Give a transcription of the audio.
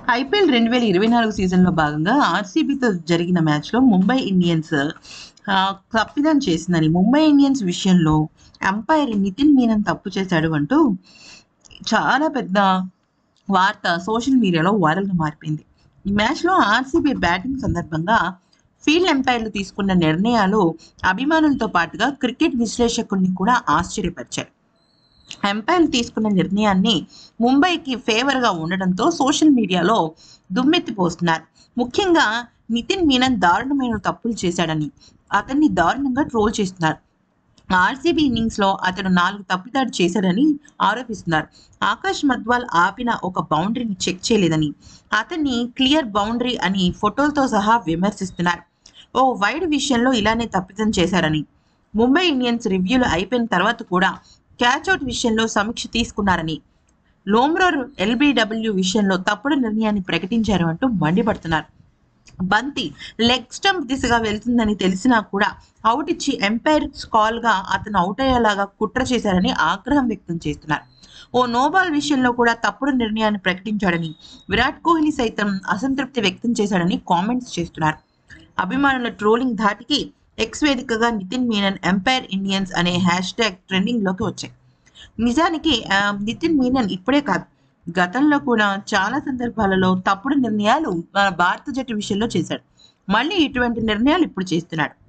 IPL 2024 సీజన్‌లో భాగంగా ఆర్‌సీబీతో జరిగిన మ్యాచ్‌లో ముంబై ఇండియన్స్ తప్పిదం చేసిందని, ముంబై ఇండియన్స్ విషయంలో అంపైర్ నితిన్ మీనన్ తప్పు చేశాడు అంటూ చాలా పెద్ద వార్త సోషల్ మీడియాలో వైరల్‌గా మారిపోయింది. ఈ మ్యాచ్‌లో ఆర్‌సీబీ బ్యాటింగ్ సందర్భంగా ఫీల్డ్ అంపైర్లు తీసుకున్న నిర్ణయాలు అభిమానులతో పాటుగా క్రికెట్ విశ్లేషకుల్ని కూడా ఆశ్చర్యపరిచాయి. అంపైర్లు తీసుకున్న నిర్ణయాన్ని ముంబైకి ఫేవర్‌గా ఉండడంతో సోషల్ మీడియాలో దుమ్మెత్తిపోస్తున్నారు. ముఖ్యంగా నితిన్ మీనన్ దారుణమైన తప్పులు చేశాడని అతన్ని దారుణంగా ట్రోల్ చేస్తున్నారు. ఆర్సీబీ ఇన్నింగ్స్‌లో అతను 4 తప్పిదాలు చేశాడని ఆరోపిస్తున్నారు. ఆకాష్ మధ్వాల్ ఆపిన ఒక బౌండరీని చెక్ చేయలేదని, అతన్ని క్లియర్ బౌండరీ అని ఫోటోలతో సహా విమర్శిస్తున్నారు. ఓ వైడ్ విషయంలో ఇలానే తప్పిదం చేశారని, ముంబై ఇండియన్స్ రివ్యూలు అయిపోయిన తర్వాత కూడా క్యాచౌట్ విషయంలో సమీక్ష తీసుకున్నారని, లోమ్రోర్ ఎల్బీడబ్ల్యూ విషయంలో తప్పుడు నిర్ణయాన్ని ప్రకటించారు అంటూ మండిపడుతున్నారు. బంతి లెగ్ స్టంప్ దిశగా వెళ్తుందని తెలిసినా కూడా అవుట్ ఇచ్చి ఎంపైర్ కాల్గా అతను అవుట్ అయ్యేలాగా కుట్ర చేశారని ఆగ్రహం వ్యక్తం చేస్తున్నారు. ఓ నోబాల్ విషయంలో కూడా తప్పుడు నిర్ణయాన్ని ప్రకటించాడని, విరాట్ కోహ్లీ సైతం అసంతృప్తి వ్యక్తం చేశాడని కామెంట్స్ చేస్తున్నారు. అభిమానుల ట్రోలింగ్ ధాటికి ఎక్స్ వేదికగా నితిన్ మీనన్ ఎంపైర్ ఇండియన్స్ అనే హ్యాష్ ట్యాగ్ ట్రెండింగ్లోకి వచ్చాయి. నిజానికి నితిన్ మీనన్ ఇప్పుడే కాదు, గతంలో కూడా చాలా సందర్భాలలో తప్పుడు నిర్ణయాలు మన భారత జట్టు విషయంలో చేశాడు. మళ్ళీ ఇటువంటి నిర్ణయాలు ఇప్పుడు చేస్తున్నాడు.